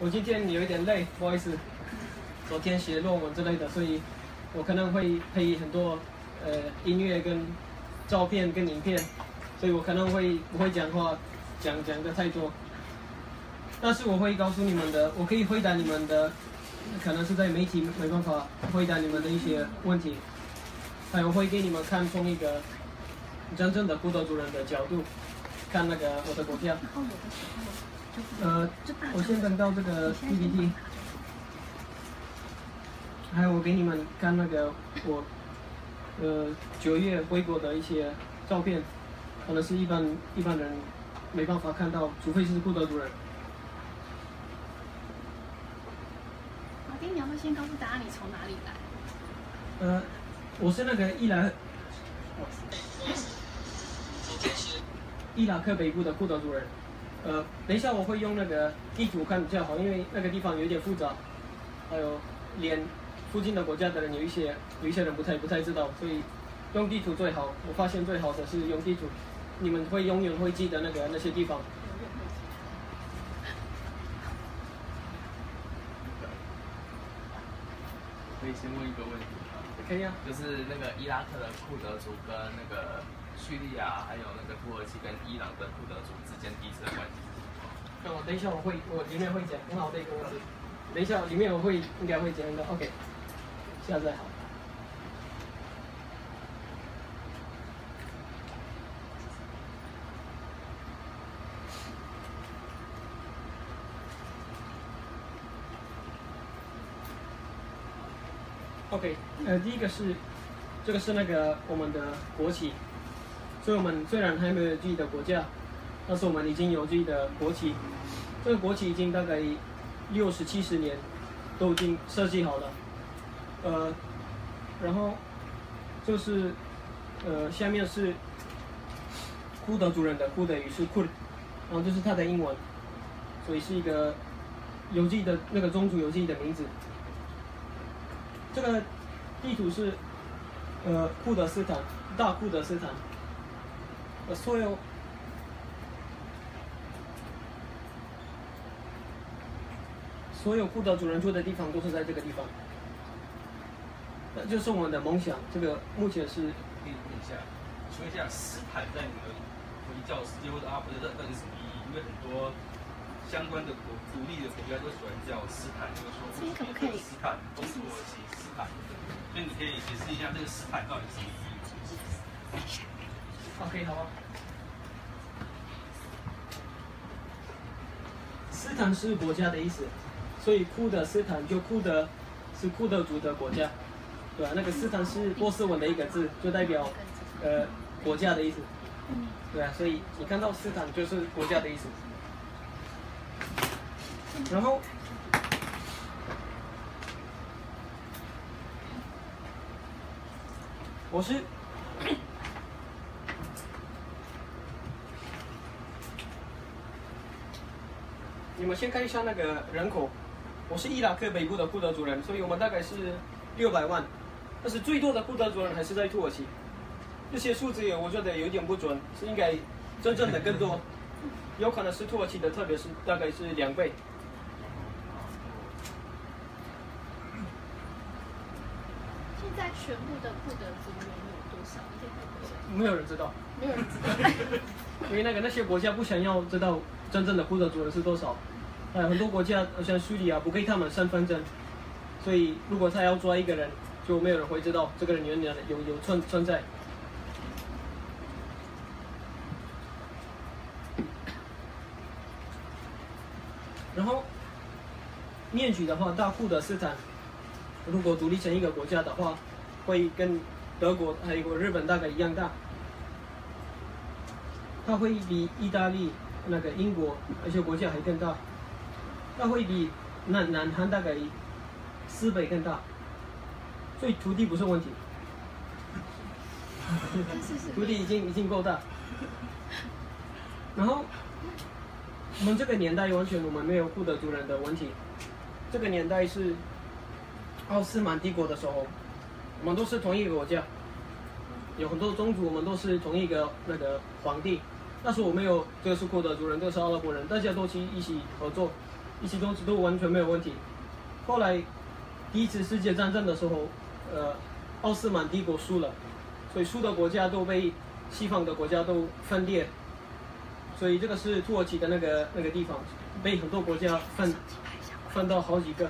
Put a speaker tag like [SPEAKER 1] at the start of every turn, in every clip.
[SPEAKER 1] 我今天有一点累，不好意思。昨天写论文之类的，所以我可能会配很多音乐跟照片跟影片，所以我可能不会讲话，讲的太多。但是我会告诉你们的，我可以回答你们的，可能是在媒体没办法回答你们的一些问题，还有会给你们看从一个真正的布德族人的角度看那个我的国家。我先等到这个 PPT， 还有我给你们看那个我9月回国的一些照片，可能是一般人没办法看到，除非是布德族人。
[SPEAKER 2] 马丁，你要不要先告诉大家你从哪里来？
[SPEAKER 1] 我是那个伊拉克北部的布德族人。等一下我会用那个地图看比较好，因为那个地方有点复杂，还有连附近的国家的人有一些人不太知道，所以用地图最好。我发现最好的是用地图，你们会永远会记得那些地方。
[SPEAKER 3] 可以先问一个问题吗？
[SPEAKER 1] 可以啊。
[SPEAKER 3] 就是那个伊拉克的库德族跟那个叙利亚，还有那个土耳其跟伊朗的库德族之间彼此的关系是什么？
[SPEAKER 1] 等一下我里面会讲很好的一个问题。等一下里面我应该会讲的 ，OK， 下载好。OK， 第一个是，这个是那个我们的国旗，所以我们虽然还没有自己的国家，但是我们已经有自己的国旗。这个国旗已经大概60、70年都已经设计好了，然后就是下面是库德族人的库德语是 Kurd， 然后这是它的英文，所以是一个有自己的那个宗族有自己的名字。这个地图是库德斯坦，大库德斯坦，所有库德族人住的地方都是在这个地方，那就是我们的梦想。这个目前是
[SPEAKER 4] 可以问一下，请问一下，斯坦在你们回教世界或者阿伯的到底是什么意义？因为很多相关的独立的国家都喜欢叫斯坦，就是说斯坦、东土耳其斯坦，所以你可以解释一下这个斯坦到底是什么意义
[SPEAKER 1] ？OK， 好啊。斯坦是国家的意思，所以库德斯坦就库德是库德族的国家，对吧？那个斯坦是波斯文的一个字，就代表国家的意思，对啊，所以你看到斯坦就是国家的意思。然后我是你们先看一下那个人口，我是伊拉克北部的库德族人，所以我们大概是600万，但是最多的库德族人还是在土耳其。这些数字我觉得有点不准，是应该真正的更多，有可能是土耳其的，特别是大概是2倍。
[SPEAKER 2] 现在全部的库德族人有多少？
[SPEAKER 1] 没有人知道。
[SPEAKER 2] 没有人知道。
[SPEAKER 1] 因为那些国家不想要知道真正的库德族人是多少，很多国家像叙利亚不给他们身份证，所以如果他要抓一个人，就没有人会知道这个人原来有存在。然后面积的话，大库德斯坦如果独立成一个国家的话，会跟德国还有日本大概一样大。它会比意大利、那个英国那些国家还更大，它会比南韩大概4倍更大，所以土地不是问题，土地已经够大。然后我们这个年代完全我们没有库德族人的问题，这个年代是奥斯曼帝国的时候，我们都是同一个国家，有很多宗族，我们都是同一个那个皇帝。那时候我们有这个是库德族人，这个是阿拉伯人，大家都一起合作， 一起种植都完全没有问题。后来第一次世界战争的时候，奥斯曼帝国输了，所以输的国家都被西方的国家都分裂，所以这个是土耳其的那个地方，被很多国家分到好几个。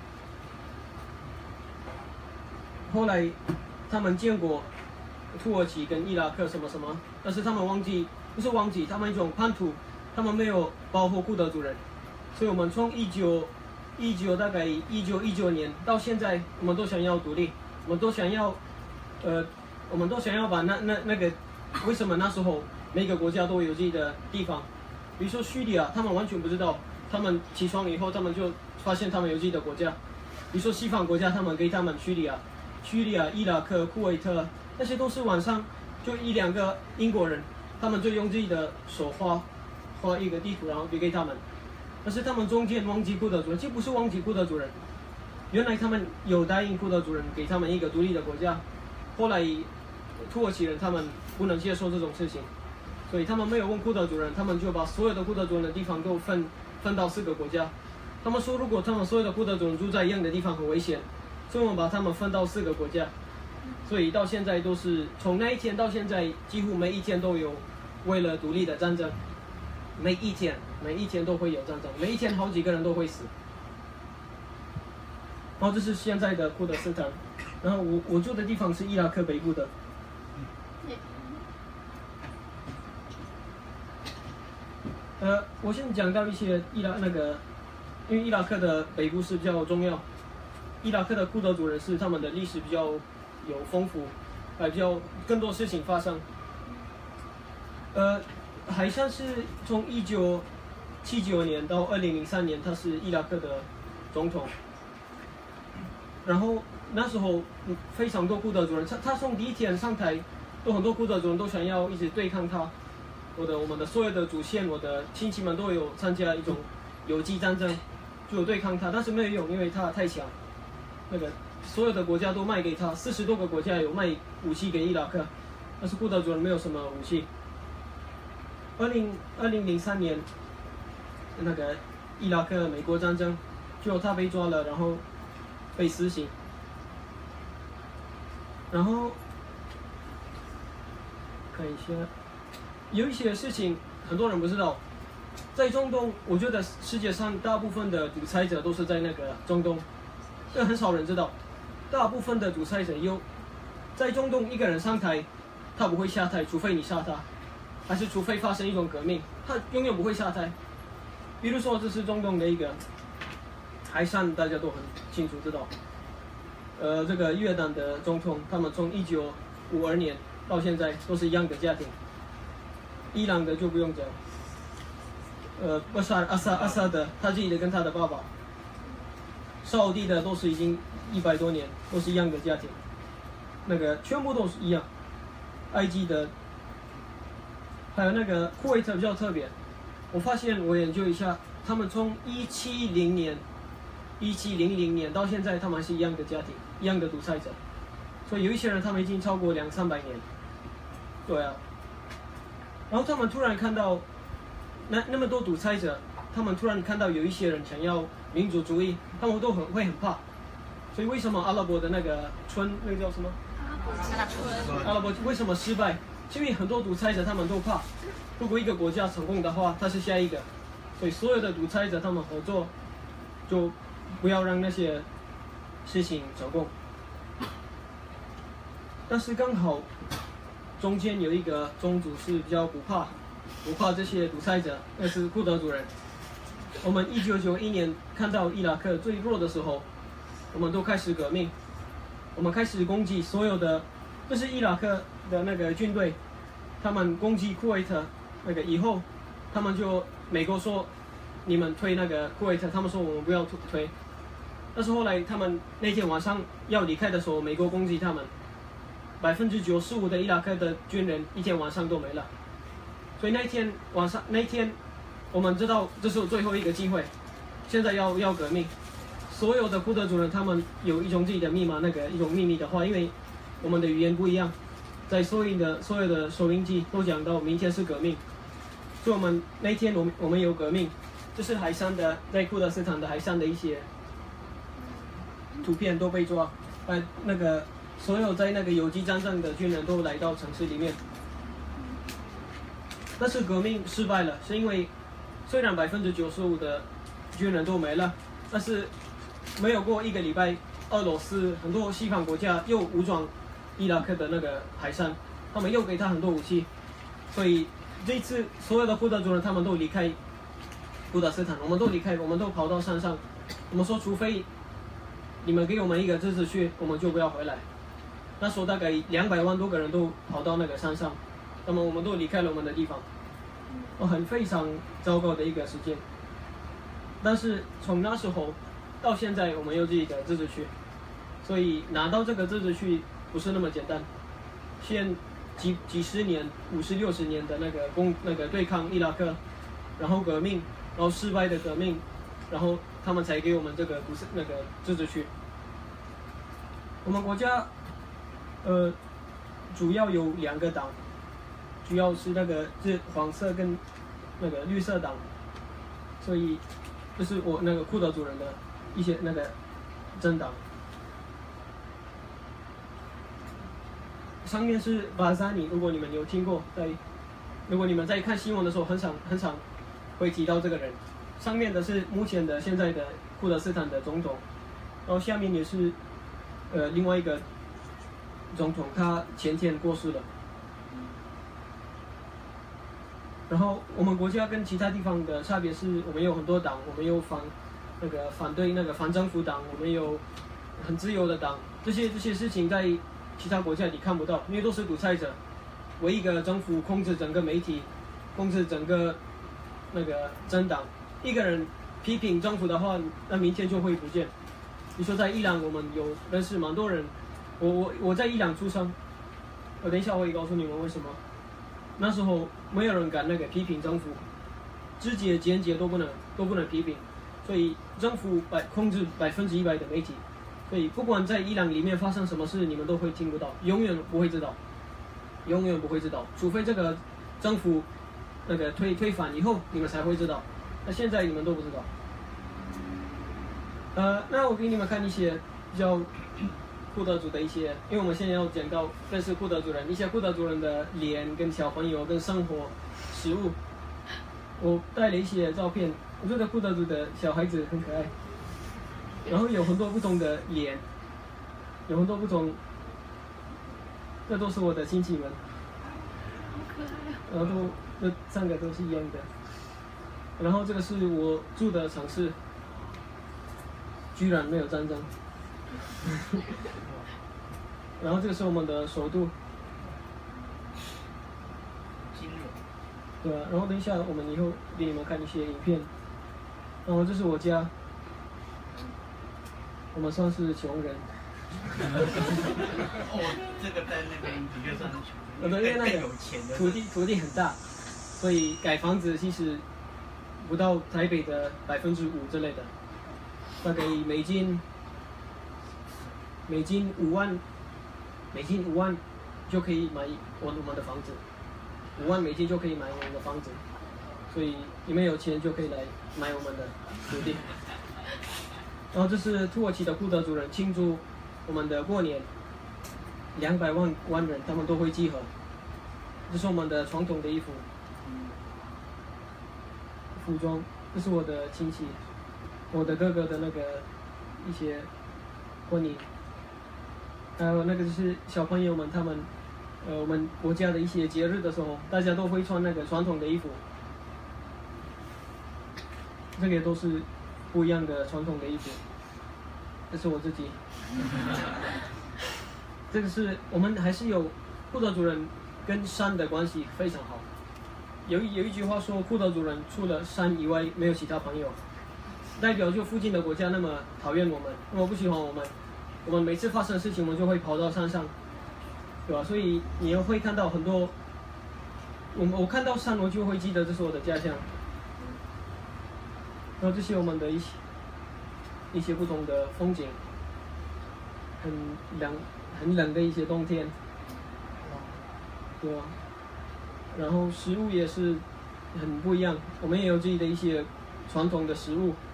[SPEAKER 1] 后来他们建国，土耳其跟伊拉克什么什么，但是他们不是忘记，他们一种叛徒，他们没有保护库德族人，所以我们从大概1919年到现在，我们都想要独立，我们都想要把那个，为什么那时候每个国家都有自己的地方？比如说叙利亚，他们完全不知道，他们起床以后，他们就发现他们有自己的国家。比如说西方国家，他们给他们叙利亚、伊拉克、库韦特，那些都是晚上就一两个英国人，他们就用自己的手画一个地图，然后给他们。但是他们中间忘记库德族人，这不是忘记库德族人，原来他们有答应库德族人给他们一个独立的国家，后来土耳其人他们不能接受这种事情，所以他们没有问库德族人，他们就把所有的库德族人的地方都分到4个国家。他们说，如果他们所有的库德族人住在一样的地方很危险，所以我们把他们分到4个国家。所以到现在都是从那一天到现在，几乎每一天都有为了独立的战争，每一天都会有战争，每一天好几个人都会死。然后这是现在的库德斯坦，然后我住的地方是伊拉克北部的。我先讲到一些因为伊拉克的北部是比较重要，伊拉克的库德族人是他们的历史比较有丰富，比较更多事情发生。海珊是从1979年到2003年，他是伊拉克的总统。然后那时候非常多库德族人，他从第一天上台，很多库德族人都想要一直对抗他。我们的所有的祖先，我的亲戚们都有参加一种游击战争，就有对抗他，但是没有用，因为他太强。所有的国家都卖给他，40多个国家有卖武器给伊拉克，但是库德族人没有什么武器。2003年，伊拉克美国战争，就他被抓了，然后被死刑。然后看一下，有一些事情很多人不知道，在中东，我觉得世界上大部分的独裁者都是在中东，这很少人知道。大部分的独裁者在中东，一个人上台，他不会下台，除非你杀他，还是除非发生一种革命，他永远不会下台。比如说，这是中东的一个海珊，大家都很清楚知道。这个约旦的总统，他们从1952年到现在都是一样的家庭。伊朗的就不用讲，阿萨德他自己的跟他的爸爸，沙烏地的都是已经100多年，都是一样的家庭，全部都是一样。埃及的，还有库韦特比较特别，我发现我研究一下，他们从1700年到现在，他们还是一样的家庭，一样的独裁者，所以有一些人他们已经超过200-300年，对啊。然后他们突然看到那么多独裁者，他们突然看到有一些人想要民主主义，他们都会很怕。所以为什么阿拉伯的村叫什么？阿拉伯为什么失败？是因为很多独裁者他们都怕，如果一个国家成功的话，他是下一个。所以所有的独裁者他们合作，就不要让那些事情成功。但是刚好中间有一个宗族是比较不怕这些独裁者，那是库德族人。我们1991年看到伊拉克最弱的时候，我们都开始革命，我们开始攻击所有的，这是伊拉克的军队，他们攻击库韦特以后，他们就美国说你们推库韦特，他们说我们不要推。但是后来他们那天晚上要离开的时候，美国攻击他们，95%的伊拉克的军人一天晚上都没了。所以那天我们知道这是最后一个机会，现在要革命。所有的库德族人他们有一种自己的密码，一种秘密的话，因为我们的语言不一样，在所有的收音机都讲到明天是革命，所以我们那天我们有革命， 就是海上的，在库德斯坦的海上的一些图片都被抓，那个所有在那个游击战争的军人都来到城市里面。但是革命失败了，是因为虽然95%的军人都没了，但是没有过1个礼拜，俄罗斯很多西方国家又武装伊拉克的那个海山，他们又给他很多武器，所以这一次所有的库德族人他们都离开库德斯坦，我们都离开，我们都跑到山上。我们说，除非你们给我们一个自治区，我们就不要回来。那时候大概200万多个人都跑到那个山上，那么我们都离开了我们的地方，很非常糟糕的一个时间。但是从那时候到现在，我们有这个自治区，所以拿到这个自治区不是那么简单，先几十年、50、60年的那个对抗伊拉克，然后革命，然后失败的革命，然后他们才给我们这个自治区。我们国家主要有2个党，主要是是黄色跟那个绿色党，所以这是我那个库德族人的一些那个政党。上面是巴扎尼，如果你们有听过，如果你们在看新闻的时候，很常会提到这个人。上面的是目前的现在的库德斯坦的总统，然后下面也是另外一个总统，他前天过世了。然后我们国家跟其他地方的差别是，我们有很多党，我们有反对那个反政府党，我们有很自由的党，这些事情在其他国家你看不到，因为都是独裁者，唯一一个政府控制整个媒体，控制整个那个政党。一个人批评政府的话，那明天就会不见。你说在伊朗，我们有认识蛮多人，我在伊朗出生，我等一下我会告诉你们为什么。那时候没有人敢批评政府，直接间接都不能批评，所以政府控制100%的媒体，所以不管在伊朗里面发生什么事，你们都会听不到，永远不会知道，除非这个政府推翻以后，你们才会知道。那现在你们都不知道。那我给你们看一些比较库德族的一些，因为我们现在要讲到认识库德族人，一些库德族人的脸跟小朋友跟生活食物，我带了一些照片。我觉得库德族的小孩子很可爱，然后有很多不同的脸，有很多不同，这都是我的亲戚们，
[SPEAKER 2] 好可爱啊！
[SPEAKER 1] 然后这3个都是一样的。然后这个是我住的城市，居然没有战争。然后这个是我们的首都，对啊。然后等一下我们以后给你们看一些影片。然后这是我家，我们算是穷人。
[SPEAKER 5] 这个在那边的确算是穷人。
[SPEAKER 1] 因为那个土地很大，所以盖房子其实不到台北的5%之类的，大概美金5万，就可以买我们的房子，5万美金就可以买我们的房子，所以你们有钱就可以来买我们的土地。然后这是土耳其的库德族人庆祝我们的过年，200万人他们都会集合，这是我们的传统的衣服。服装，这是我的亲戚，我的哥哥的一些婚礼，还有就是小朋友们他们，我们国家的一些节日的时候，大家都会穿传统的衣服，这个都是不一样的传统的衣服。这是我自己，这个是我们还是有库德族人跟山的关系非常好。有一句话说，库德族人除了山以外没有其他朋友，代表就附近的国家那么讨厌我们，那么不喜欢我们，我们每次发生事情，我们就会跑到山上，对吧？所以你会看到很多，我看到山，我就会记得这是我的家乡。然后这些我们的一些不同的风景，很冷的一些冬天，对吧？然后食物也是很不一样，我们也有自己的一些传统的食物，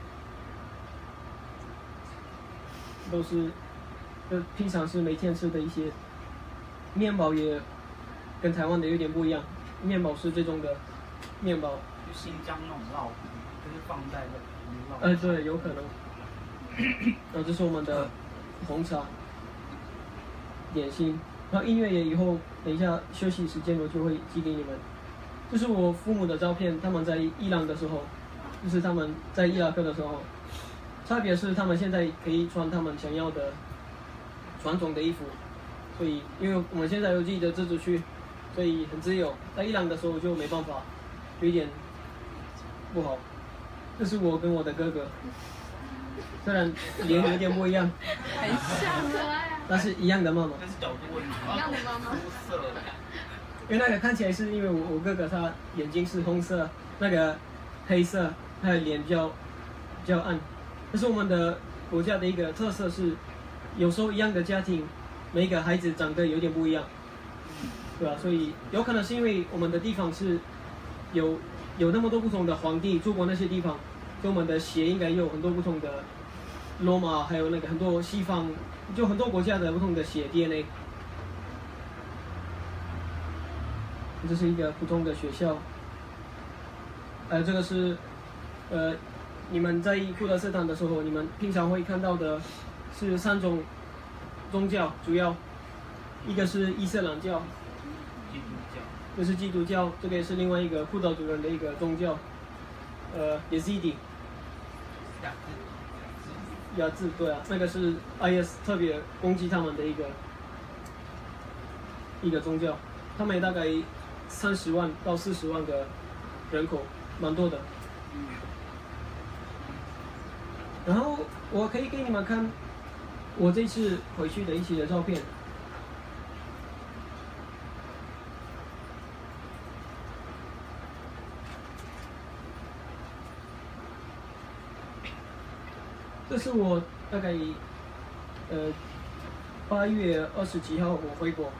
[SPEAKER 1] 都是平常是每天吃的一些面包，也跟台湾的有点不一样。面包是这种的面包，
[SPEAKER 5] 就新疆那种烙饼，就是放在那烙。
[SPEAKER 1] 对，有可能。然后这是我们的红茶点心，然后音乐也以后等一下休息时间我就会寄给你们。这是我父母的照片，他们在伊朗的时候，就是他们在伊拉克的时候，差别是他们现在可以穿他们想要的传统的衣服，所以因为我们现在有自己的自治区，所以很自由。在伊朗的时候就没办法，有一点不好。这是我跟我的哥哥，虽然脸有点不一样，
[SPEAKER 2] 很像，可爱啊。
[SPEAKER 1] 但是一样的妈妈。
[SPEAKER 5] 那是角度问题。
[SPEAKER 2] 一样的妈妈。
[SPEAKER 5] 肤色。
[SPEAKER 1] 因为那个看起来是因为我哥哥他眼睛是红色，那个黑色，他的脸比较暗。但是我们的国家的一个特色是，有时候一样的家庭，每一个孩子长得有点不一样，对吧？所以有可能是因为我们的地方是有那么多不同的皇帝住过那些地方，所以我们的血应该有很多不同的罗马，还有那个很多西方，就很多国家的不同的血 DNA。这是一个普通的学校，这个是，你们在库德斯坦的时候，你们平常会看到的是3种宗教，主要一个是伊斯兰教，
[SPEAKER 5] 基督教，
[SPEAKER 1] 这是基督教，这个也是另外一个库德族人的一个宗教，Yazidi， 雅字对啊，那个是 IS 特别攻击他们的一个宗教，他们也大概30万到40万的人口，蛮多的。然后我可以给你们看我这次回去的一些照片。这是我大概8月20几号我回国。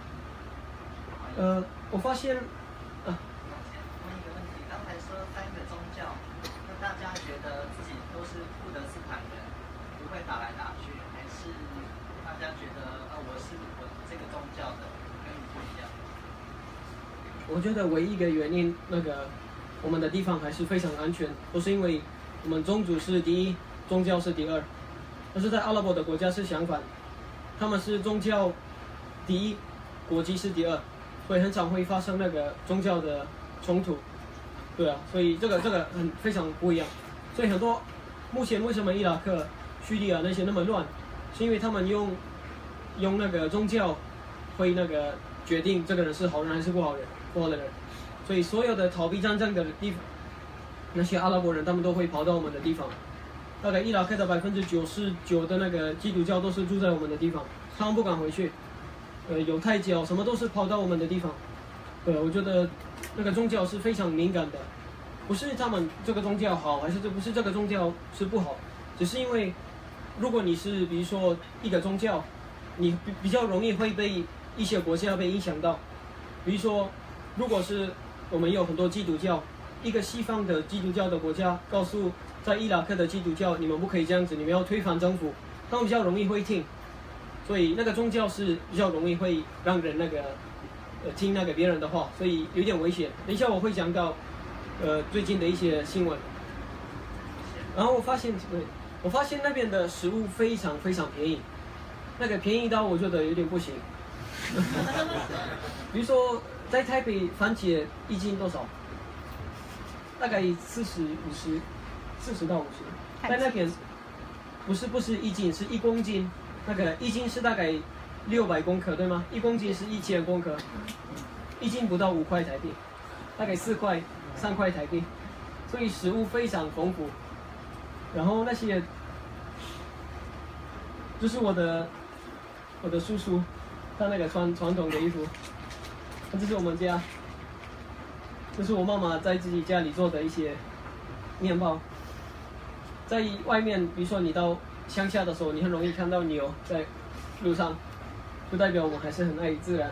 [SPEAKER 1] 我发现
[SPEAKER 6] 问一个问题，刚才说3个宗教，那大家觉得自己都是库德斯坦人，不会打来打去，还是大家觉得我这个宗教的跟你不一样？
[SPEAKER 1] 我觉得唯一一个原因，我们的地方还是非常安全，都是因为我们宗族是第一，宗教是第二。但是在阿拉伯的国家是相反，他们是宗教第一，国籍是第二。所以很常会发生那个宗教的冲突，对啊，所以这个非常不一样。所以很多目前为什么伊拉克、叙利亚那些那么乱，是因为他们用那个宗教会决定这个人是好人还是不好的人。所以所有的逃避战争的地方，那些阿拉伯人他们都会跑到我们的地方。大概伊拉克的99%的那个基督教都是住在我们的地方，他们不敢回去。犹太教什么都是跑到我们的地方，我觉得那个宗教是非常敏感的，不是他们这个宗教好，还是不是这个宗教是不好，只是因为如果你是比如说一个宗教，你比较容易会被一些国家被影响到，比如说如果是我们有很多基督教，一个西方的基督教的国家告诉在伊拉克的基督教，你们不可以这样子，你们要推翻政府，他们比较容易会听。所以那个宗教是比较容易会让人听别人的话，所以有点危险。等一下我会讲到最近的一些新闻。然后我发现那边的食物非常非常便宜，便宜到我觉得有点不行。比如说在台北番茄1斤多少？大概40到50，在那边不是1斤，是1公斤。1斤是大概600公克，对吗？1公斤是1000公克，1斤不到5块台币，大概3块台币，所以食物非常丰富。然后那些就是我的叔叔，他穿传统的衣服，这是我们家，这是我妈妈在自己家里做的一些面包，在外面，比如说你到乡下的时候，你很容易看到牛在路上，就代表我们还是很爱自然。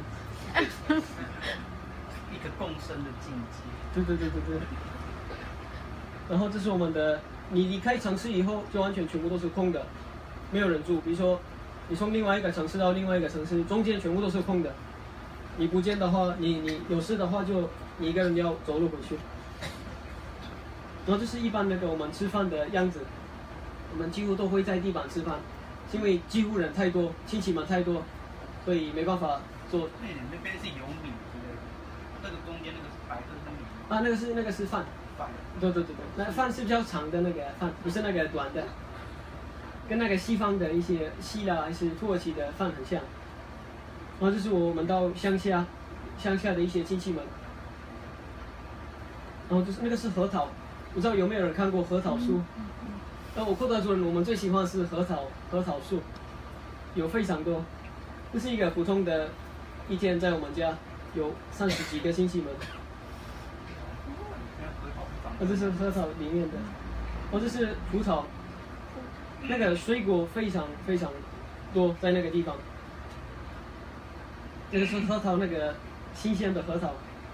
[SPEAKER 5] 一个共生的境界。
[SPEAKER 1] 对。 然后这是我们的，你离开城市以后，就完全全部都是空的，没有人住。比如说，你从另外一个城市到另外一个城市，中间全部都是空的。你不见的话，你有事的话，就你一个人要走路回去。然后这是一般那个我们吃饭的样子，我们几乎都会在地板吃饭，因为几乎人太多，亲戚们太多，所以没办法做。
[SPEAKER 5] 那边是有米之类的，那个中间那个是白色的米。
[SPEAKER 1] 啊，那个是饭。
[SPEAKER 5] 饭。
[SPEAKER 1] 对，那饭是比较长的那个饭，不是那个短的，跟那个西方的一些希腊还是土耳其的饭很像。然后这是我们到乡下的一些亲戚们。然后就是那个是核桃，不知道有没有人看过核桃树？我库德族人我们最喜欢的是核桃树，有非常多。这是一个普通的一天，在我们家有30几个亲戚们。这是核桃里面的，这是葡萄，那个水果非常非常多在那个地方。这个是核桃，那个新鲜的核桃。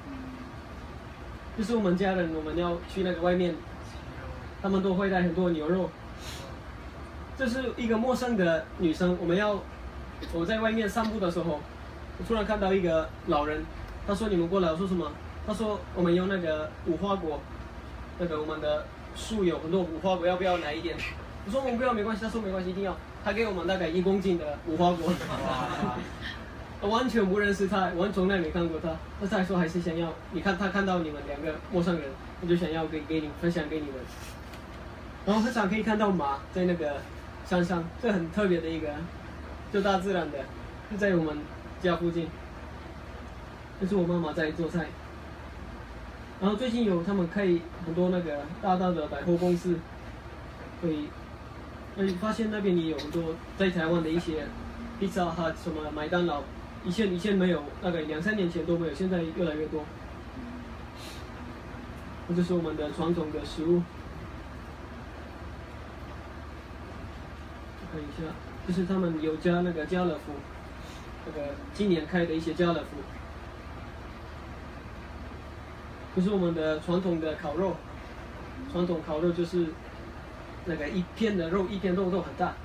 [SPEAKER 1] 就是我们家人，我们要去那个外面，他们都会带很多牛肉。这是一个陌生的女生，我在外面散步的时候，我突然看到一个老人，他说你们过来，我说什么？他说我们有那个无花果。那个我们的树有很多无花果，要不要拿一点？我说我们不要，没关系。他说没关系，一定要。他给我们大概1公斤的无花果。我完全不认识他，我从来没看过他。但是他说还是想要，你看他看到你们2个陌生人，他就想要给你分享给你们。然后很常可以看到马在那个山上，这很特别的一个，就大自然的，就在我们家附近。这是我妈妈在做菜。然后最近他们开很多那个大的百货公司，所以发现那边也有很多在台湾的一些 Pizza Hut 什么麦当劳，以前没有，大概2、3年前都没有，现在越来越多。这是我们的传统的食物，看一下，这是他们有加那个家乐福，那个今年开的一些家乐福。这是我们的传统的烤肉，传统烤肉就是那个一片的肉，一片肉都很大。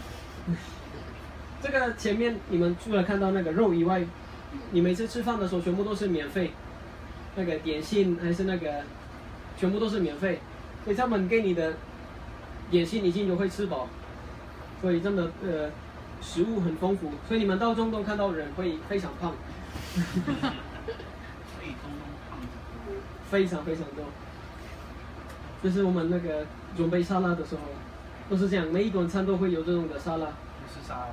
[SPEAKER 1] 这个前面你们除了看到那个肉以外，你每次吃饭的时候全部都是免费，那个点心还是那个全部都是免费，所以他们给你的点心已经就会吃饱，所以真的食物很丰富，所以你们到中东看到人会非常胖。非常非常多，就是我们那个准备沙拉的时候，都是这样，每一顿餐都会有这种的沙拉。
[SPEAKER 5] 不是沙拉。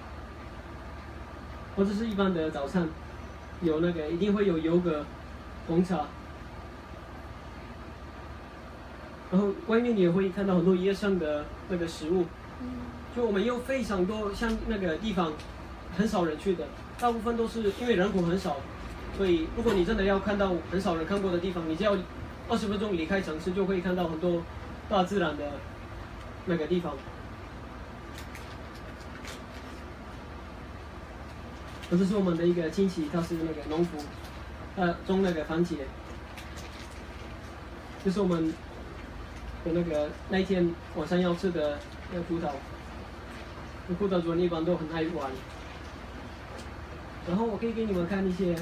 [SPEAKER 1] 这是一般的早餐，有那个一定会有油格、红茶，然后外面也会看到很多野生的那个食物。就我们有非常多像那个地方，很少人去的，大部分都是因为人口很少。所以，如果你真的要看到很少人看过的地方，你只要20分钟离开城市，就会看到很多大自然的那个地方。这是我们的一个亲戚，他是那个农夫，种那个番茄。这是我们的那一天晚上要吃的那个葡萄。葡萄族人一般都很爱玩。然后我可以给你们看一些。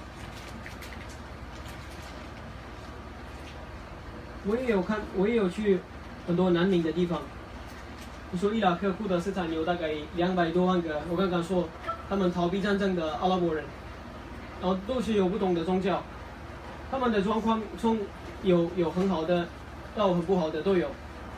[SPEAKER 1] 我也有去很多难民的地方，比如说伊拉克库德斯坦有大概200多万个，我刚刚说他们逃避战争的阿拉伯人，然后都是有不同的宗教，他们的状况从有很好的到很不好的都有。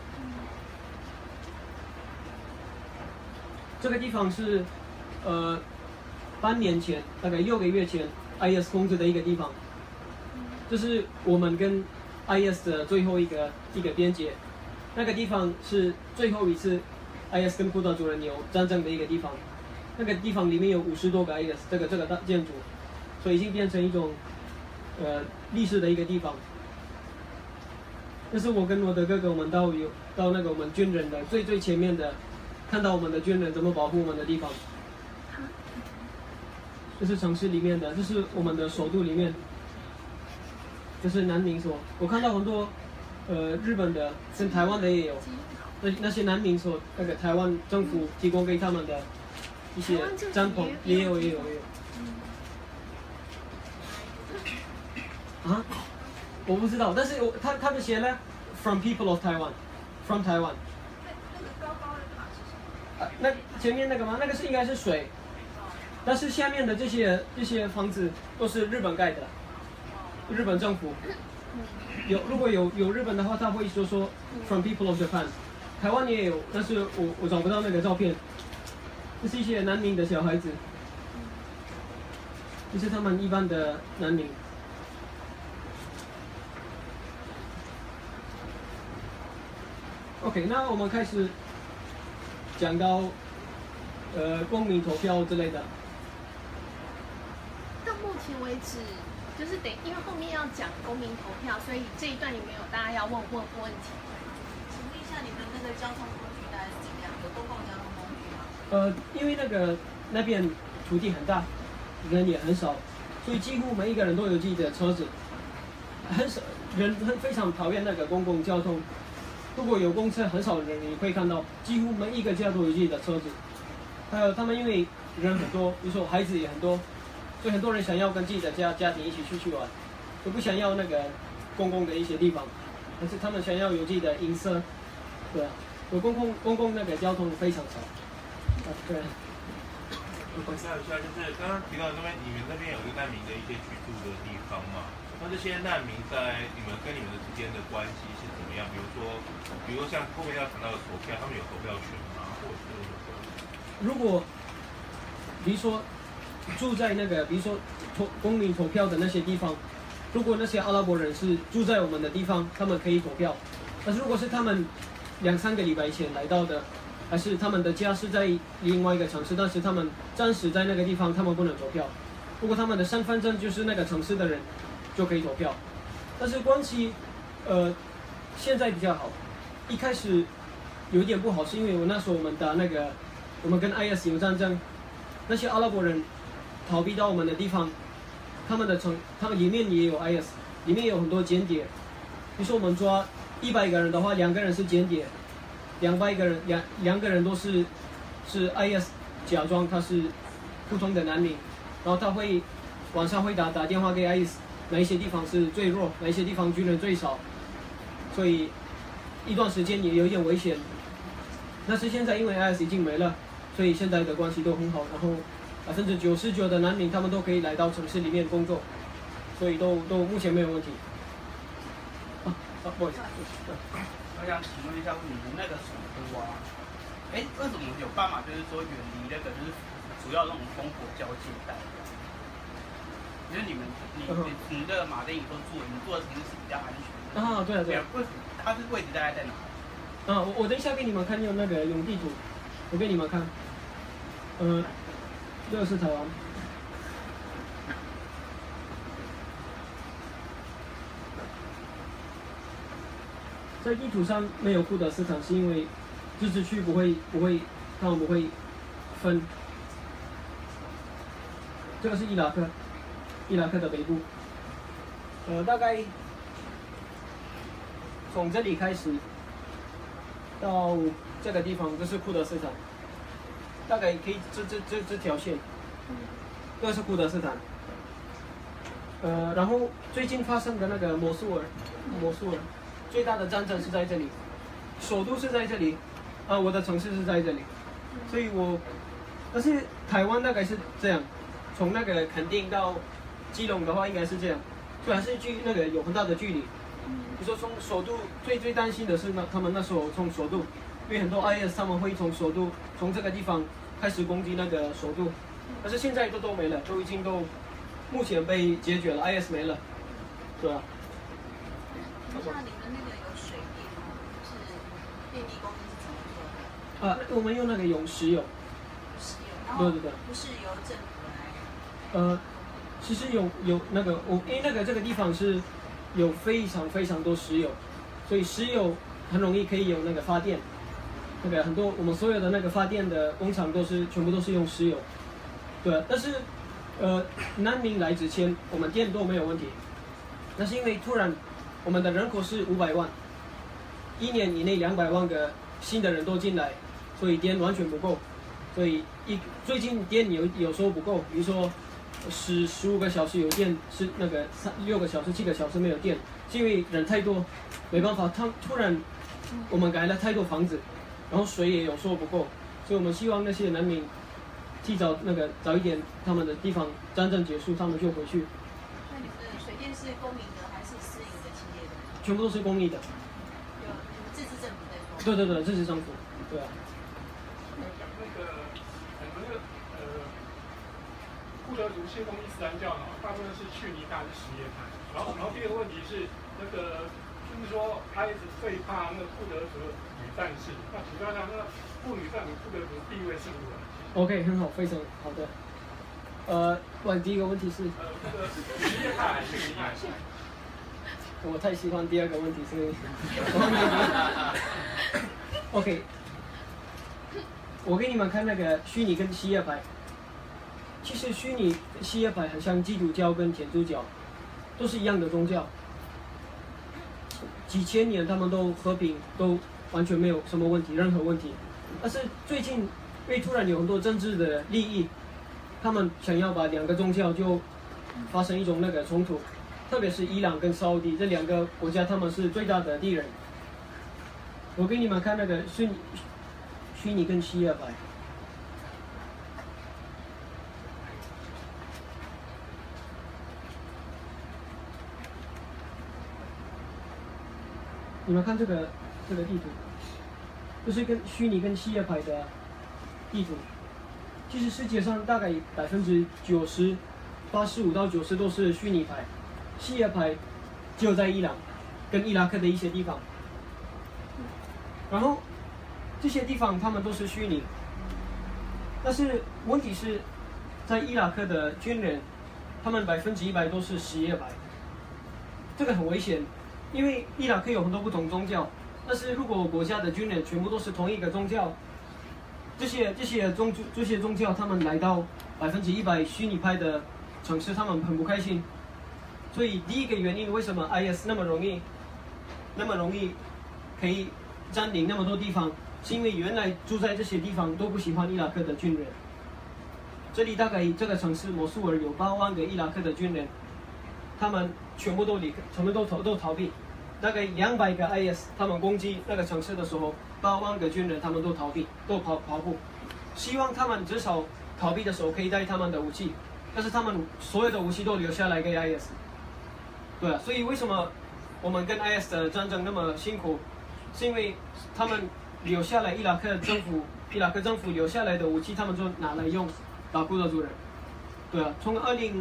[SPEAKER 1] 这个地方是半年前，大概6个月前 IS 控制的一个地方，这是我们跟IS 的最后一个边界，那个地方是最后一次 IS 跟库德族人有战争的一个地方，那个地方里面有50多个 IS 这个大建筑，所以已经变成一种历史的一个地方。这是我跟我的哥哥，我们到那个我们军人的最前面的，看到我们的军人怎么保护我们的地方。这是城市里面的，这是我们的首都里面。这是难民所，我看到很多日本的跟台湾的也有，那些难民所那个台湾政府提供给他们的一些帐篷也有。啊，我不知道，但是他们写了 from people of Taiwan，from Taiwan。
[SPEAKER 2] 那个高高的塔是什么？
[SPEAKER 1] 那前面那个吗？那个是应该是水，但是下面的这些房子都是日本盖的，日本政府如果有日本的话，他会说 from people of Japan。台湾也有，但是我找不到那个照片。这是一些难民的小孩子，这是他们一般的难民。OK， 那我们开始讲到公民投票之类的。
[SPEAKER 2] 到目前为止，就是因为后面要讲公民投票，所以这一段里面有大家要问问题。
[SPEAKER 7] 请问一下，你们那个交通工具大概是怎么样？有公共交通工具吗？
[SPEAKER 1] 因为那边土地很大，人也很少，所以几乎每一个人都有自己的车子，很少人非常讨厌那个公共交通。如果有公车，很少人你会看到，几乎每一个家都有自己的车子。还有他们因为人很多，比如说孩子也很多，所以很多人想要跟自己的家庭一起出去玩，就不想要那个公共的一些地方，但是他们想要有自己的隐私，对啊，有公共那个交通非常少，对。
[SPEAKER 8] 我请教一下，就是刚刚提到你们那边有一个难民的一些居住的地方嘛？那这些难民在你们跟你们之间的关系是怎么样？比如说像后面要谈到的投票，他们有投票权吗？或者是
[SPEAKER 1] 如果比如说住在那个比如说公民投票的那些地方，如果那些阿拉伯人是住在我们的地方，他们可以投票。但是如果是他们2-3个礼拜前来到的，还是他们的家是在另外一个城市，但是他们暂时在那个地方，他们不能投票。如果他们的身份证就是那个城市的人，就可以投票。但是关系现在比较好，一开始有一点不好，是因为那时候我们跟 IS 有战争，那些阿拉伯人逃避到我们的地方，他们里面也有 IS， 里面有很多间谍。比如说我们抓100个人的话，2个人是间谍，200个人2个人都是 IS 假装他是普通的难民，然后他会晚上会打电话给 IS， 哪一些地方是最弱，哪一些地方军人最少，所以一段时间也有一点危险。但是现在因为 IS 已经没了，所以现在的关系都很好，然后99%的难民他们都可以来到城市里面工作，所以都目前没有问题。不好意思。
[SPEAKER 5] 我想请问一下，你们那个首都啊，为什么有办法就是说远离那个就是主要那种烽火交界带？因为你们的马丁你都住，你住的城市是比较安全的。
[SPEAKER 1] 啊，对啊，对啊。
[SPEAKER 5] 为什么它是位置大概在哪？
[SPEAKER 1] 我等一下给你们看用那个用地图，我给你们看。这个是台湾。在地图上没有库德斯坦，是因为自治区他们不会分。这个是伊拉克的北部。大概从这里开始到这个地方，这是库德斯坦。大概可以这条线，这是库德斯坦。然后最近发生的那个摩苏尔。最大的战争是在这里，首都是在这里，我的城市是在这里，所以但是台湾大概是这样，从那个垦丁到基隆的话应该是这样，所以还是有很大的距离。比如说从首都最担心的是他们那时候从首都，因为很多 IS 他们会从首都从这个地方开始攻击那个首都，但是现在都没了，已经目前被解决了 ，IS 没了，对吧？
[SPEAKER 7] 像你们那个有水电吗？就是电力公司是怎么做的？
[SPEAKER 1] 我们用那个石油。
[SPEAKER 7] 石油，
[SPEAKER 1] 对。
[SPEAKER 7] 不是由政府来。
[SPEAKER 1] 其实有那个因为这个地方是有非常非常多石油，所以石油很容易可以有那个发电。很多我们所有的那个发电的工厂全部都是用石油。对，但是难民来之前我们电都没有问题，那是因为突然。我们的人口是500万， 1年以内200万个新的人都进来，所以电完全不够。所以最近电有时候不够，比如说15个小时有电，是那个6个小时、7个小时没有电，是因为人太多，没办法。突然我们盖了太多房子，然后水也有时候不够，所以我们希望那些难民提早早一点，他们的地方战争结束，他们就回去。
[SPEAKER 7] 那你们的水电是公民的还是私营的企业的？
[SPEAKER 1] 全部都是公立的。
[SPEAKER 7] 有你们自治政府在做？
[SPEAKER 1] 对，自治政府，对啊。
[SPEAKER 9] 库德族信奉伊斯兰教大部分是逊尼派还是什叶派？然后第二个问题是就是说 IS 最怕那个库德族女战士，那请教一下，那妇女在库德族地位是如何
[SPEAKER 1] ？OK， 很好，非常好的。第一个问题是
[SPEAKER 9] 什叶派还是逊尼派？
[SPEAKER 1] 我太喜欢第二个问题，所以OK， 我给你们看那个虚拟跟什叶派。其实虚拟什叶派很像基督教跟天主教，都是一样的宗教。几千年他们都和平，都完全没有什么问题，任何问题。但是最近因为突然有很多政治的利益，他们想要把2个宗教就发生一种冲突，特别是伊朗跟沙烏地这2个国家，他们是最大的敌人。我给你们看虚拟跟什叶派。你们看这个地图，就是虚拟跟什叶派的地图。其实世界上大概90%、85%到90%都是虚拟派，什叶派只有在伊朗跟伊拉克的一些地方。然后这些地方他们都是虚拟，但是问题是，在伊拉克的军人，他们100%都是什叶派，这个很危险。因为伊拉克有很多不同宗教，但是如果国家的军人全部都是同一个宗教，这些宗教他们来到100%虚拟派的城市，他们很不开心。所以第一个原因，为什么 IS 那么容易可以占领那么多地方，是因为原来住在这些地方都不喜欢伊拉克的军人。这里大概这个城市摩苏尔有8万个伊拉克的军人，他们全部都逃避。大概200个 IS 他们攻击那个城市的时候，8万个军人他们都逃避，都跑步，希望他们至少逃避的时候可以带他们的武器，但是他们所有的武器都留下来给 IS。对啊，所以为什么我们跟 IS 的战争那么辛苦，是因为他们留下来伊拉克政府留下来的武器，他们就拿来用打库德族人。对啊，从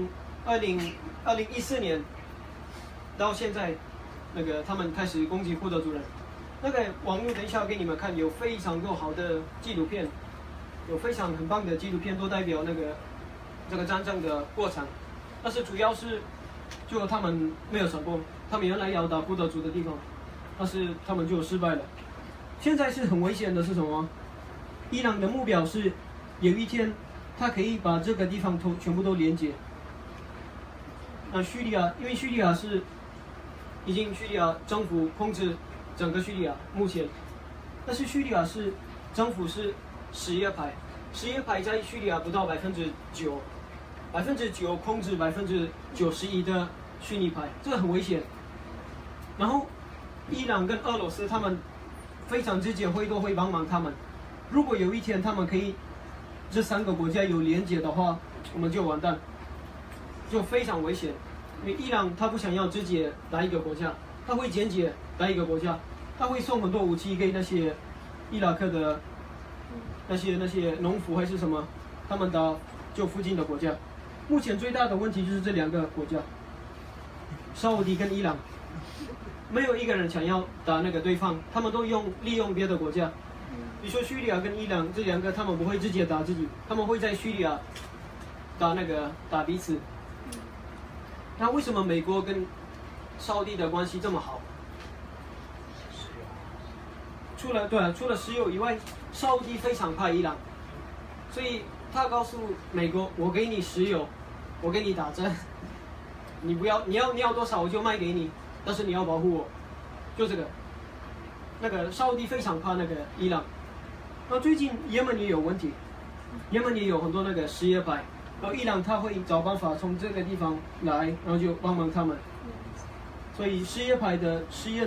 [SPEAKER 1] 2014年到现在，他们开始攻击库德族人。网络等一下我给你们看，有非常多好的纪录片，有非常很棒的纪录片，都代表这个战争的过程。但是主要是就他们没有成功，他们原来要打库德族的地方，但是他们就失败了。现在是很危险的是什么？伊朗的目标是有一天他可以把这个地方全部都连接。那叙利亚，因为叙利亚政府控制整个叙利亚目前，但是叙利亚政府是什叶派，什叶派在叙利亚不到9%，9%控制91%的逊尼派，这个很危险。然后伊朗跟俄罗斯他们非常直接都会帮忙他们。如果有一天他们可以这3个国家有连接的话，我们就完蛋，就非常危险。因为伊朗他不想要直接打一个国家，他会间接打一个国家，他会送很多武器给那些伊拉克的那些农夫还是什么，他们打就附近的国家。目前最大的问题就是这2个国家，沙烏地跟伊朗，没有一个人想要打对方，他们都利用别的国家。比如说叙利亚跟伊朗这2个，他们不会直接打自己，他们会在叙利亚打彼此。那为什么美国跟沙烏地的关系这么好？除了石油以外，沙烏地非常怕伊朗，所以他告诉美国：我给你石油，我给你打针，你要多少我就卖给你，但是你要保护我，就这个。 那个沙烏地非常怕那个伊朗。那最近也门也有问题，也门也有很多那个什叶派，然后伊朗他会找办法从这个地方来，然后就帮忙他们。所以什叶派的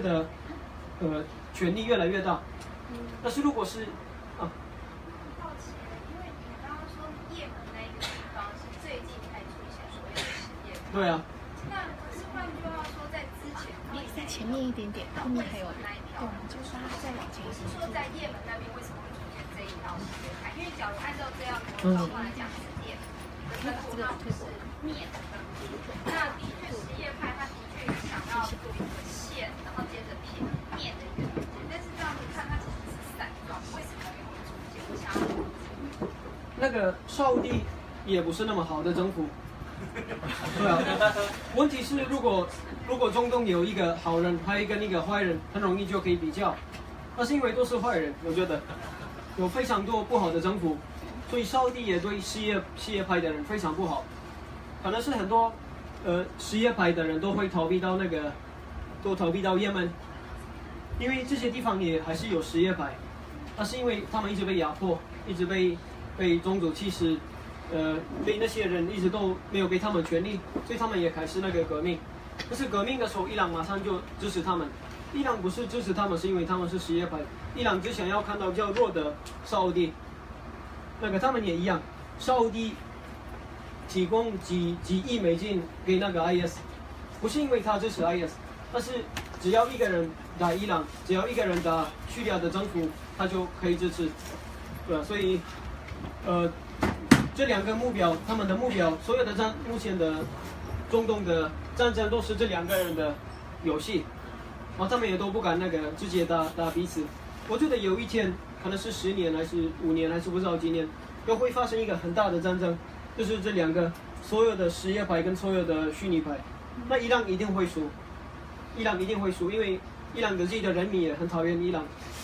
[SPEAKER 1] 权力越来越大。但是如果是
[SPEAKER 2] 好奇，因为你刚刚说也门那个地方是最近才出现所谓的实验派。
[SPEAKER 1] 对啊。
[SPEAKER 2] 那可是换句话说，在之前，
[SPEAKER 7] 你在前面一点点，后面还有
[SPEAKER 2] 那一条，
[SPEAKER 7] 就是再往前。
[SPEAKER 2] 我是说在也门那边为什么会出现这一条实验派？因为假如按照这样的状况来讲，是也门的登陆是免的登陆，那的确什叶派他的确想要做一个线，然后接着撇面的一个东西，但是这样子看，它其实是散状，为什么会出现？我想要
[SPEAKER 1] 那个沙烏地也不是那么好的征服。对啊，问题是如果中东有一个好人，还有跟一个坏人，很容易就可以比较。那是因为都是坏人，我觉得有非常多不好的征服，所以沙烏地也对什叶派的人非常不好。可能是很多什叶派的人都会逃避到也门，因为这些地方也还是有什叶派，那是因为他们一直被压迫，一直被种族歧视。被那些人一直都没有给他们权利，所以他们也开始那个革命。但是革命的时候，伊朗马上就支持他们。伊朗不是支持他们，是因为他们是什叶派。伊朗只想要看到比较弱的沙烏地。那个他们也一样，沙烏地提供几亿美金给那个 IS， 不是因为他支持 IS， 但是只要一个人打伊朗，只要一个人打叙利亚的政府，他就可以支持。对，所以这两个目标，他们的目标，所有的目前的中东的战争都是这两个人的游戏，然后他们也都不敢那个直接打彼此。我觉得有一天，可能是10年还是5年还是不知道几年，又会发生一个很大的战争，就是这两个所有的什叶派跟所有的逊尼派，那伊朗一定会输，伊朗一定会输，因为伊朗的自己的人民也很讨厌伊朗。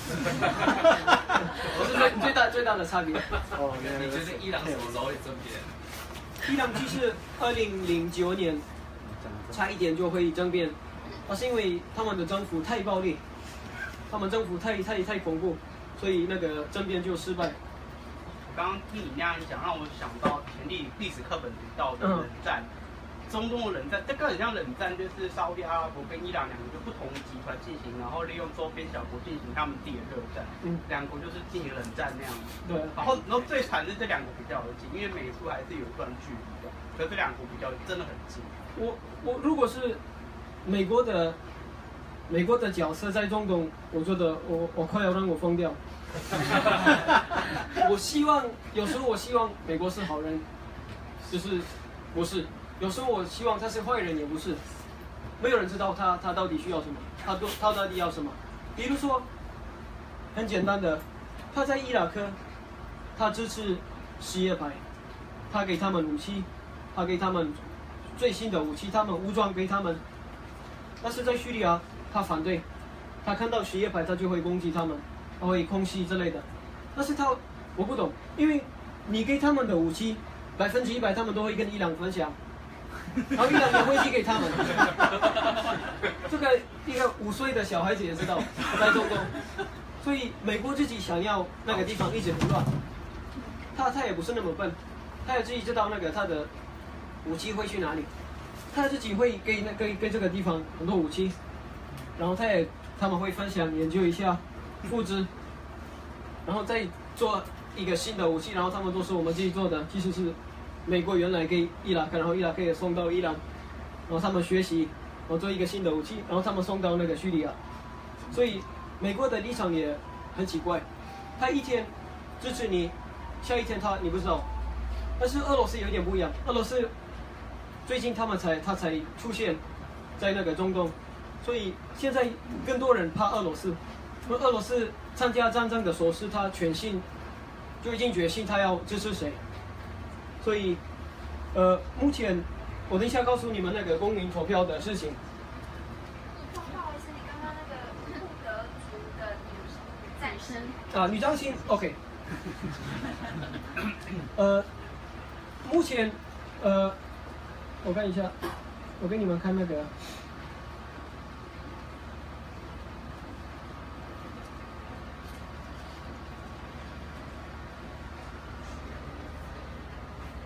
[SPEAKER 1] 这是最大的差别。
[SPEAKER 3] 哦，你觉得伊朗什么时候会政变？
[SPEAKER 1] 伊朗其实2009年差一点就会政变，那是因为他们的政府太暴力，他们政府太恐怖，所以那个政变就失败。
[SPEAKER 5] 刚刚听你那样讲，让我想到前历史课本读到的冷战。中东的冷战，这个很像冷战，就是沙烏地阿拉伯跟伊朗两个就不同集团进行，然后利用周边小国进行他们自己的热战，两国就是进行冷战那样子。
[SPEAKER 1] 对。
[SPEAKER 5] 然后最惨是这两个比较近，因为美苏还是有一段距离的，可是这两国比较真的很近。
[SPEAKER 1] 我如果是美国的角色在中东，我觉得我快要让我疯掉。有时候我希望美国是好人，就是不是。有时候我希望他是坏人，也不是，没有人知道他到底需要什么，他到底要什么。比如说，很简单的，他在伊拉克，他支持什叶派，他给他们武器，他给他们最新的武器，他们武装给他们。但是在叙利亚，他反对，他看到什叶派，他就会攻击他们，他会空袭之类的。但是我不懂，因为你给他们的武器，100%他们都会跟伊朗分享。然后伊朗也会寄给他们，这个一个5岁的小孩子也知道，在中东，所以美国自己想要那个地方一直很乱，他也不是那么笨，他也自己知道那个他的武器会去哪里，他自己会给这个地方很多武器，然后他们会分享研究一下，复制，然后再做一个新的武器，然后他们都是我们自己做的，其实是。美国原来给伊拉克，然后伊拉克也送到伊朗，然后他们学习，然后做一个新的武器，然后他们送到那个叙利亚。所以美国的立场也很奇怪，他一天支持你，下一天你不知道。但是俄罗斯有一点不一样，俄罗斯最近他才出现在那个中东，所以现在更多人怕俄罗斯。俄罗斯参加战争的时候，是他全心就已经决心他要支持谁。所以，目前我等一下告诉你们那个公民投票的事情。
[SPEAKER 2] 不好意思，你刚刚那个库德族的女战士
[SPEAKER 1] 啊，女战士 ，OK。目前，我看一下，我给你们看那个。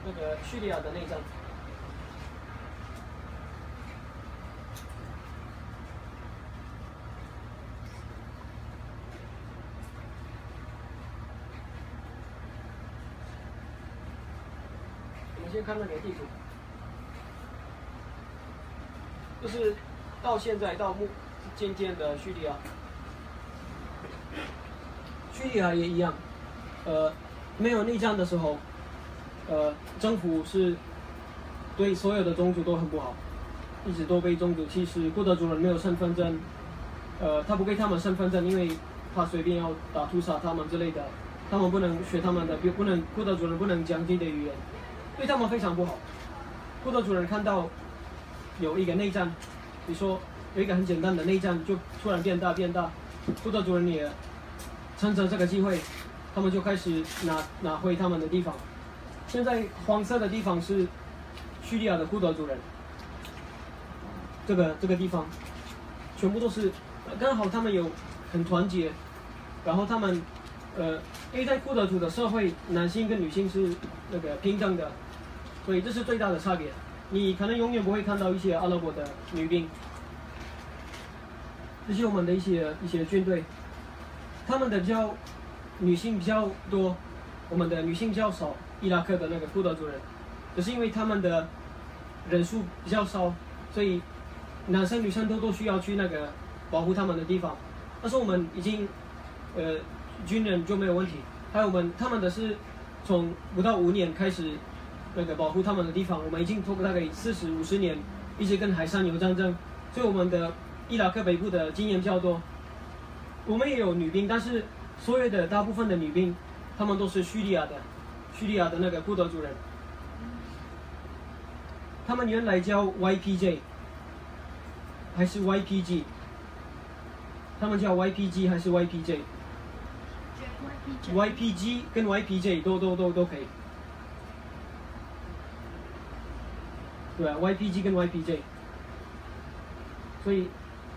[SPEAKER 1] 那个叙利亚的内战。我们先看那个地图，就是到现在到渐渐的叙利亚。叙利亚也一样，没有内战的时候，政府是对所有的种族都很不好，一直都被种族歧视。库德族人没有身份证，他不给他们身份证，因为他随便要屠杀他们之类的，他们不能学他们的，库德族人不能讲自己的语言，对他们非常不好。库德族人看到有一个内战，比如说有一个很简单的内战，就突然变大，库德族人也趁着这个机会，他们就开始拿回他们的地方。现在黄色的地方是叙利亚的库德族人，这个地方全部都是刚好他们有很团结，然后他们因为在库德族的社会，男性跟女性是那个平等的，所以这是最大的差别。你可能永远不会看到一些阿拉伯的女兵，这是我们的一些军队。他们的女性比较多，我们的女性比较少。伊拉克的那个库德族人，只是因为他们的人数比较少，所以男生女生都需要去那个保护他们的地方。但是我们已经军人就没有问题，还有他们的是从不到5年开始那个保护他们的地方，我们已经拖大概40-50年，一直跟海上有战争，所以我们的伊拉克北部的经验比较多。我们也有女兵，但是所有的大部分的女兵，她们都是叙利亚的那个库德族人。他们原来叫 YPJ 还是 YPG？ 他们叫 YPG 还是 YPJ？YPG 跟 YPJ 都可以。对啊 ，YPG 跟 YPJ， 所以。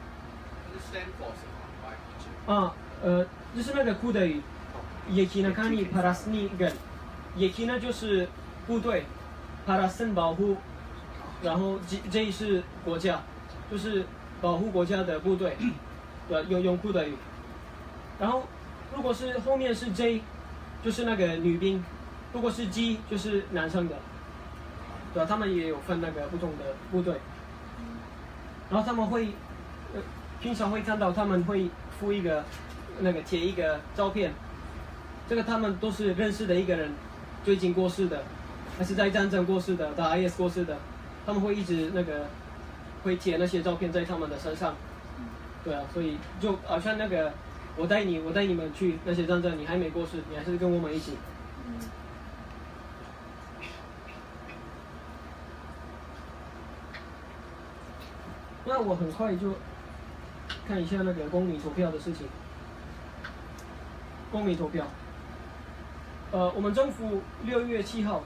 [SPEAKER 1] 就是那个库德语 ，Yekina Kani Parasni Gen，Yekina 就是部队 ，Parasen 保护，然后 J 是国家，就是保护国家的部队，用库德语。然后如果是后面是 J， 就是那个女兵；如果是 G 就是男生的，对吧？他们也有分那个不同的部队，然后他们会平常会看到他们会附一个贴一个照片，这个他们都是认识的一个人，最近过世的，还是在战争过世的，打 IS 过世的，他们会一直会贴那些照片在他们的身上，对啊，所以就好像我带你们去那些战争，你还没过世，你还是跟我们一起。那我很快就看一下那个公民投票的事情。公民投票，我们政府6月7号，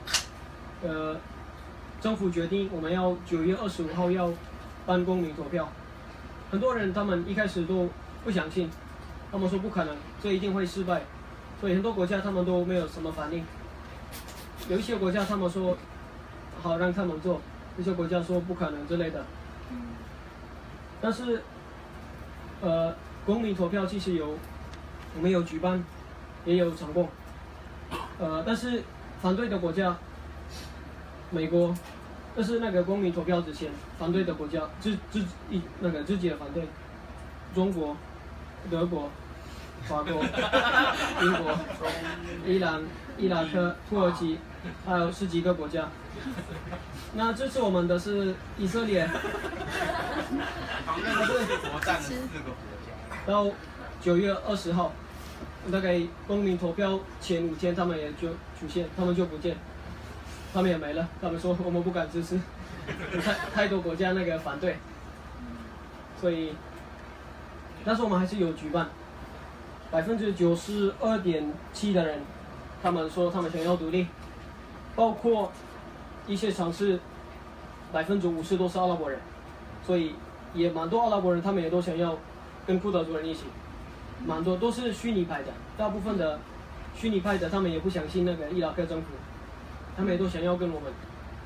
[SPEAKER 1] 政府决定我们要9月25号要办公民投票。很多人他们一开始都不相信，他们说不可能，这一定会失败，所以很多国家他们都没有什么反应。有一些国家他们说好让他们做，有些国家说不可能之类的。但是，公民投票其实我们有举办，也有成功。但是反对的国家，美国，这是那个公民投票之前反对的国家，自己的反对，中国、德国、法国、英国、伊朗、伊拉克、土耳其，还有10几个国家。那支持我们的是以色列，
[SPEAKER 5] 旁边的4国占了4个国家。
[SPEAKER 1] 到9月20号，大概公民投票前5天，他们也就出现，他们就不见，他们也没了。他们说我们不敢支持，太多国家那个反对，所以，但是我们还是有举办。92.7%的人，他们说他们想要独立，包括一些城市，50%都是阿拉伯人，所以也蛮多阿拉伯人，他们也都想要跟库德族人一起，蛮多都是虚拟派的，大部分的虚拟派的他们也不相信那个伊拉克政府， 他们也都想要跟我们。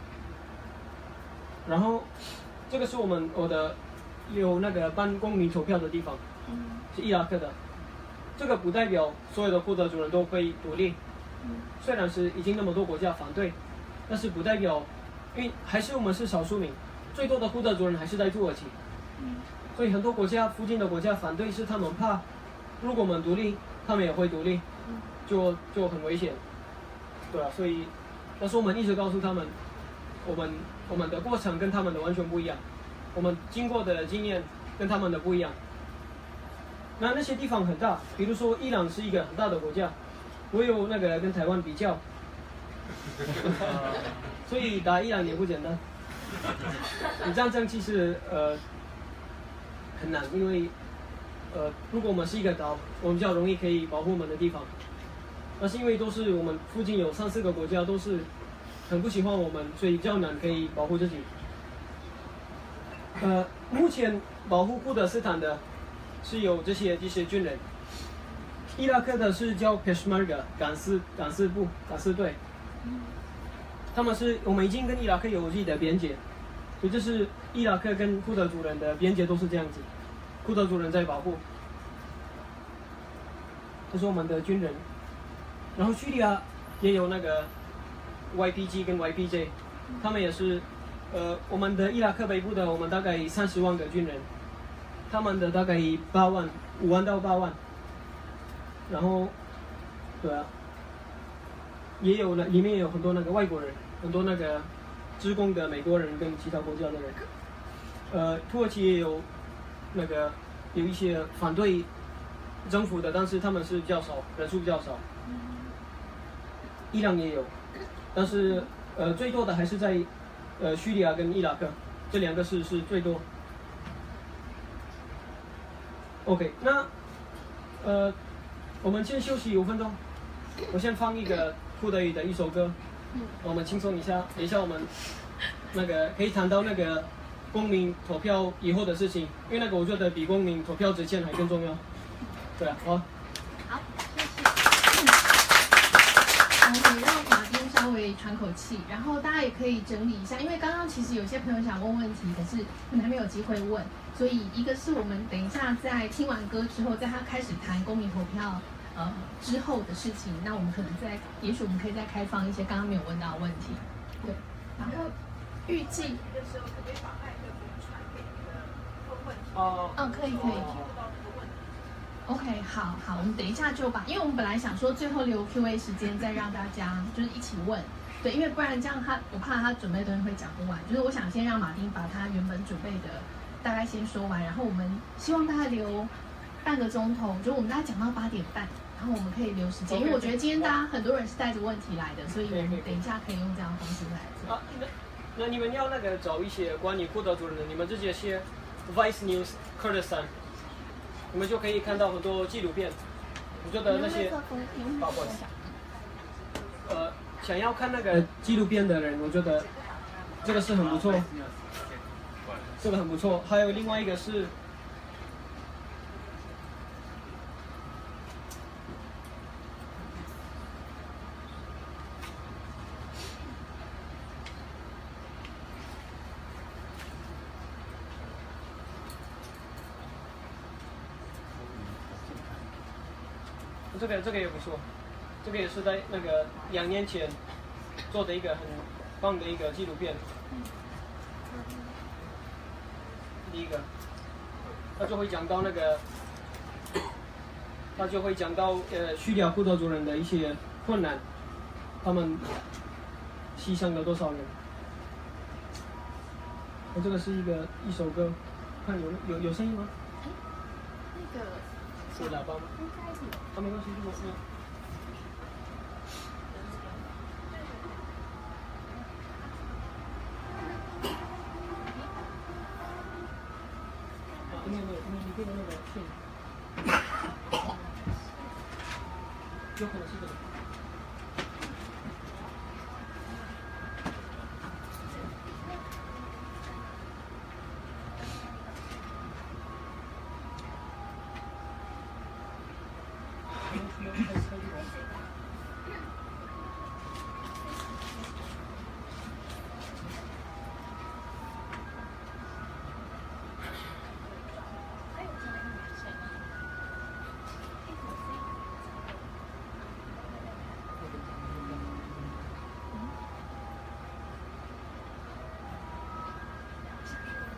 [SPEAKER 1] 然后这个是我的有那个办公民投票的地方，是伊拉克的。这个不代表所有的库德族人都会独立，虽然是已经那么多国家反对，但是不代表，因为还是我们是少数民，最多的库德族人还是在土耳其，所以很多国家附近的国家反对是他们怕，如果我们独立，他们也会独立，就很危险，对啊，所以，但是我们一直告诉他们，我们的过程跟他们的完全不一样，我们经过的经验跟他们的不一样。那些地方很大，比如说伊朗是一个很大的国家，我有那个跟台湾比较，所以打伊朗也不简单。你战争其实很难，因为如果我们是一个岛，我们比较容易可以保护我们的地方。那是因为都是我们附近有3-4个国家都是很不喜欢我们，所以比较难可以保护自己。目前保护库德斯坦的是有这些军人，伊拉克的是叫 Peshmerga 敢死队，我们已经跟伊拉克有自己的边界，所以这是伊拉克跟库德族人的边界都是这样子，库德族人在保护，这是我们的军人。然后叙利亚也有那个 YPG 跟 YPJ， 他们也是，我们的伊拉克北部的我们大概30万个军人，他们的大概5万到8万，然后，对啊，里面也有很多那个外国人，很多那个职工的美国人跟其他国家的人，土耳其也有有一些反对政府的，但是他们是比较少，人数比较少。伊朗也有，但是最多的还是在叙利亚跟伊拉克，这2个是最多。OK， 那我们先休息5分钟，我先放一个库德语的一首歌，我们轻松一下，等一下我们可以谈到公民投票以后的事情，因为我觉得比公民投票之前还更重要。对啊，好。
[SPEAKER 10] 好，谢谢。我们让马丁稍微喘口气，然后大家也可以整理一下，因为刚刚其实有些朋友想问问题，可是可能还没有机会问，所以一个是我们等一下在听完歌之后，在他开始谈公民投票之后的事情，那我们可能也许我们可以再开放一些刚刚没有问到的问题，对，然后预计
[SPEAKER 7] 的时候可不可以把麦克风传给那个问题？
[SPEAKER 10] 可以。OK， 好，我们等一下就因为我们本来想说最后留 Q&A 时间再让大家就是一起问，对，因为不然这样我怕他准备的东西会讲不完，就是我想先让马丁把他原本准备的大概先说完，然后我们希望大概留半个钟头，就我们大概讲到8点半，然后我们可以留时间，因为我觉得今天大家很多人是带着问题来的，所以我们等一下可以用这样的方式来做。
[SPEAKER 1] 那你们要找一些关于库德族人的，你们直接写 Vice News Kurdistan， 你们就可以看到很多纪录片。我觉得那些想要看纪录片的人，我觉得这个是很不错，这个很不错。还有另外一个是。这个也不错，这个也是在2年前做的一个很棒的一个纪录片。第一个，他就会讲到叙利亚库德族人的一些困难，他们牺牲了多少人。这个是一首歌，看有声音吗？
[SPEAKER 10] 那个。
[SPEAKER 1] 是喇叭吗？没关系，如果是。没有，你可以线。有可能是这个。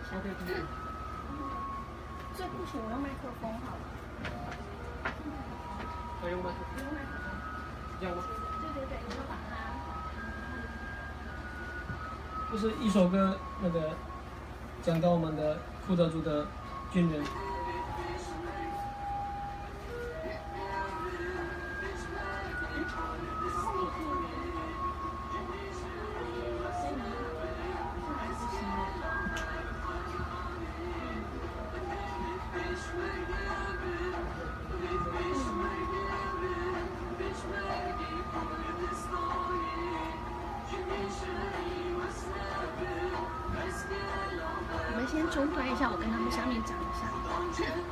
[SPEAKER 1] OK， 可以。
[SPEAKER 10] 最不行，我用麦克风好了。
[SPEAKER 1] 要用麦克风？
[SPEAKER 10] 用麦克风。
[SPEAKER 1] 这样吗？
[SPEAKER 10] 对，你就把它。
[SPEAKER 1] 就是一首歌，那个讲到我们的库德族的军人。
[SPEAKER 10] 我们先中断一下，我跟他们下面讲一下。